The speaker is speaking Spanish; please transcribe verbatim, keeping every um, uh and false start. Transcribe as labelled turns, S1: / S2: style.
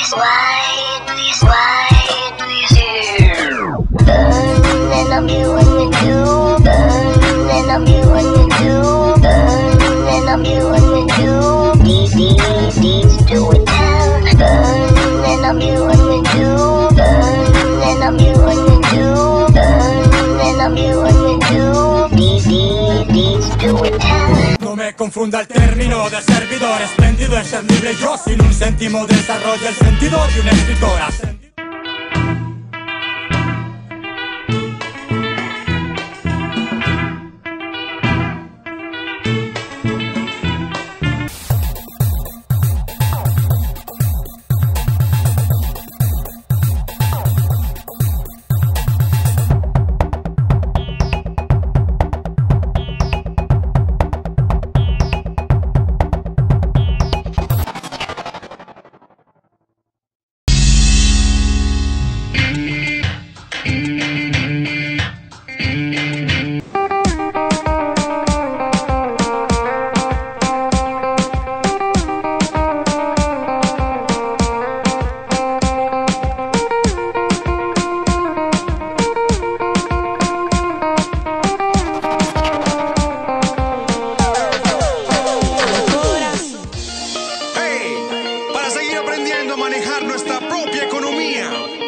S1: Why do you, why do you say burn and I'm you and you do burn and I'm you and you do burn and I'm you and you do these these these do it down burn and I'm you and you do burn and I'm you and you do burn and I'm you and you do these these these do it down.
S2: No me confunda el término de servidor espléndido es ser libre yo sin un céntimo desarrolla el sentido de una escritora.
S3: Manejar nuestra propia economía.